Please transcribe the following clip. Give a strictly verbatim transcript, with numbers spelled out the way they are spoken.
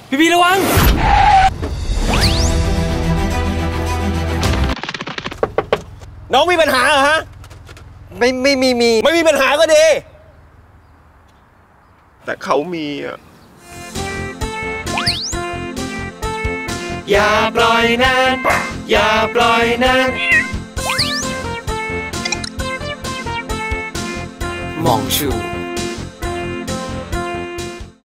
พี่พี่ระวังน้องมีปัญหาเหรอฮะไม่ไม่มีมีไม่มีปัญหาก็ดีแต่เขามีอ่ะอย่าปล่อยนานอย่าปล่อยนานมองชู